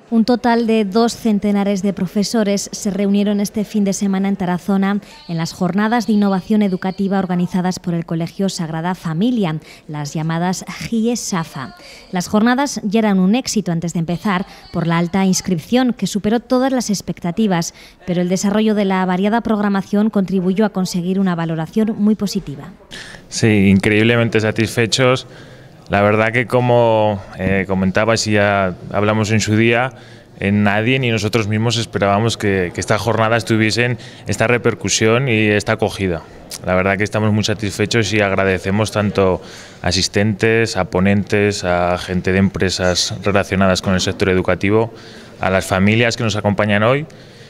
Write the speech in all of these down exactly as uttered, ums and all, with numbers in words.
Un total de dos centenares de profesores se reunieron este fin de semana en Tarazona en las jornadas de innovación educativa organizadas por el Colegio Sagrada Familia, las llamadas G I E SAFA. Las jornadas ya eran un éxito antes de empezar por la alta inscripción que superó todas las expectativas, pero el desarrollo de la variada programación contribuyó a conseguir una valoración muy positiva. Sí, increíblemente satisfechos. La verdad que, como eh, comentabas y ya hablamos en su día, eh, nadie ni nosotros mismos esperábamos que, que estas jornadas tuviesen esta repercusión y esta acogida. La verdad que estamos muy satisfechos y agradecemos tanto a asistentes, a ponentes, a gente de empresas relacionadas con el sector educativo, a las familias que nos acompañan hoy,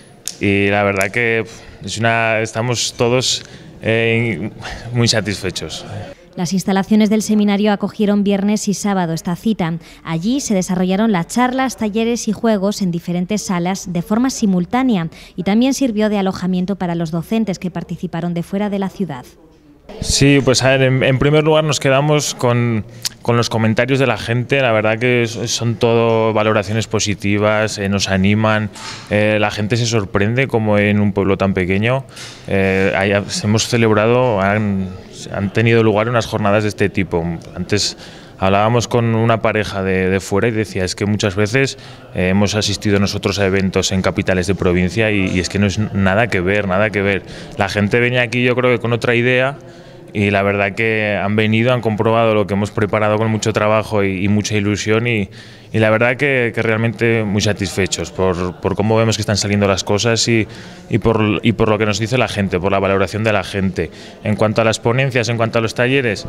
y la verdad que es una, estamos todos eh, muy satisfechos. Las instalaciones del seminario acogieron viernes y sábado esta cita. Allí se desarrollaron las charlas, talleres y juegos en diferentes salas de forma simultánea y también sirvió de alojamiento para los docentes que participaron de fuera de la ciudad. Sí, pues a ver, en, en primer lugar nos quedamos con, con los comentarios de la gente. La verdad que son todo valoraciones positivas, eh, nos animan, eh, la gente se sorprende como en un pueblo tan pequeño eh, hay, hemos celebrado, han, han tenido lugar unas jornadas de este tipo. Antes hablábamos con una pareja de, de fuera y decía, es que muchas veces eh, hemos asistido nosotros a eventos en capitales de provincia y, y es que no es nada que ver, nada que ver. La gente venía aquí, yo creo que con otra idea, y la verdad que han venido, han comprobado lo que hemos preparado con mucho trabajo y, y mucha ilusión y, y la verdad que, que realmente muy satisfechos por, por cómo vemos que están saliendo las cosas y, y, por, y por lo que nos dice la gente, por la valoración de la gente. En cuanto a las ponencias, en cuanto a los talleres,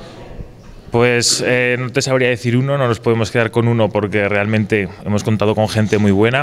pues eh, no te sabría decir uno, no nos podemos quedar con uno porque realmente hemos contado con gente muy buena.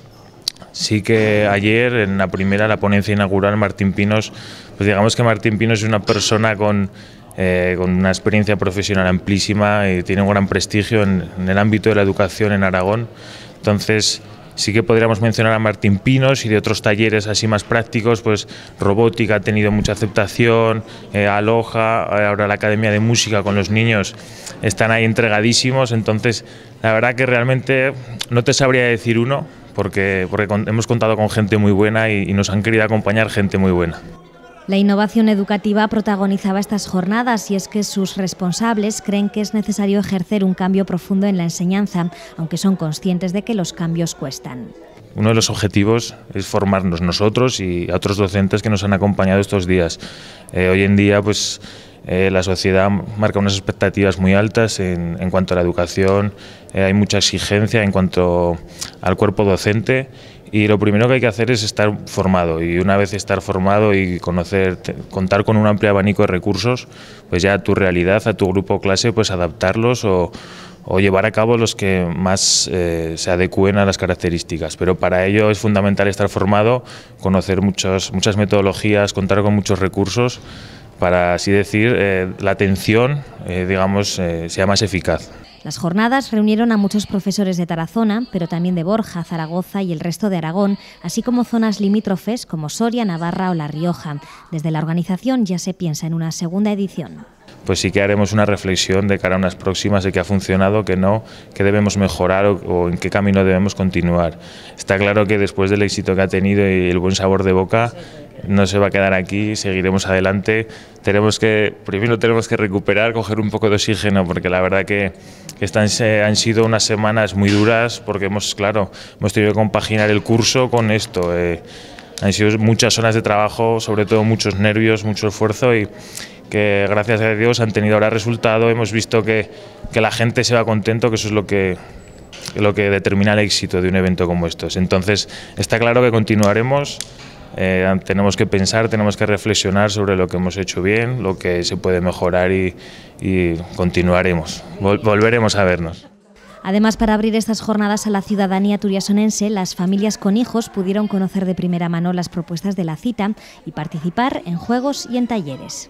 Sí que ayer, en la primera, la ponencia inaugural, Martín Pinos, pues digamos que Martín Pinos es una persona con, eh, con una experiencia profesional amplísima y tiene un gran prestigio en, en el ámbito de la educación en Aragón. Entonces, sí que podríamos mencionar a Martín Pinos y de otros talleres así más prácticos, pues robótica ha tenido mucha aceptación, eh, Aloha, ahora la Academia de Música con los niños están ahí entregadísimos. Entonces, la verdad que realmente no te sabría decir uno, porque, porque hemos contado con gente muy buena y, y nos han querido acompañar gente muy buena. La innovación educativa protagonizaba estas jornadas y es que sus responsables creen que es necesario ejercer un cambio profundo en la enseñanza, aunque son conscientes de que los cambios cuestan. Uno de los objetivos es formarnos nosotros y a otros docentes que nos han acompañado estos días. Eh, hoy en día, pues, eh, la sociedad marca unas expectativas muy altas en, en cuanto a la educación, eh, hay mucha exigencia en cuanto al cuerpo docente. Y lo primero que hay que hacer es estar formado, y una vez estar formado y conocer, contar con un amplio abanico de recursos, pues ya a tu realidad, a tu grupo o clase, pues adaptarlos o, o llevar a cabo los que más eh, se adecúen a las características. Pero para ello es fundamental estar formado, conocer muchos, muchas metodologías, contar con muchos recursos, para así decir, eh, la atención, eh, digamos, eh, sea más eficaz. Las jornadas reunieron a muchos profesores de Tarazona, pero también de Borja, Zaragoza y el resto de Aragón, así como zonas limítrofes como Soria, Navarra o La Rioja. Desde la organización ya se piensa en una segunda edición. Pues sí que haremos una reflexión de cara a unas próximas de qué ha funcionado, qué no, qué debemos mejorar o, o en qué camino debemos continuar. Está claro que después del éxito que ha tenido y el buen sabor de boca, no se va a quedar aquí, seguiremos adelante. Tenemos que, primero tenemos que recuperar, coger un poco de oxígeno, porque la verdad que están, han sido unas semanas muy duras, porque hemos, claro, hemos tenido que compaginar el curso con esto. Eh, han sido muchas horas de trabajo, sobre todo muchos nervios, mucho esfuerzo, y que gracias a Dios han tenido ahora resultado. Hemos visto que, que la gente se va contento, que eso es lo que, lo que determina el éxito de un evento como estos. Entonces, está claro que continuaremos. Eh, tenemos que pensar, tenemos que reflexionar sobre lo que hemos hecho bien, lo que se puede mejorar y, y continuaremos, Vol volveremos a vernos. Además, para abrir estas jornadas a la ciudadanía turiasonense, las familias con hijos pudieron conocer de primera mano las propuestas de la cita y participar en juegos y en talleres.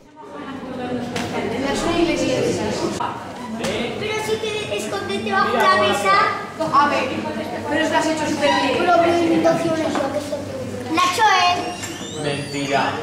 Pero si te escondes debajo de la mesa... A ver, pero es que has hecho súper bien. Pero mi invitación es yo que estoy... La Choe. Mentira.